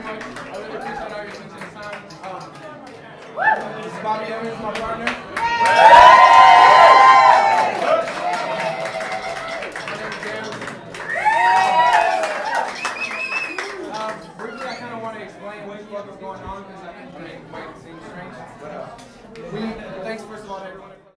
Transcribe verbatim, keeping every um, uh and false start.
much. I really appreciate all your attention this time. Um, this is Bobby Evans, my partner. My name is Dan. Um, briefly, I kind of want to explain what the fuck is going on because I think it might seem strange. But uh, we thanks first of all to everyone.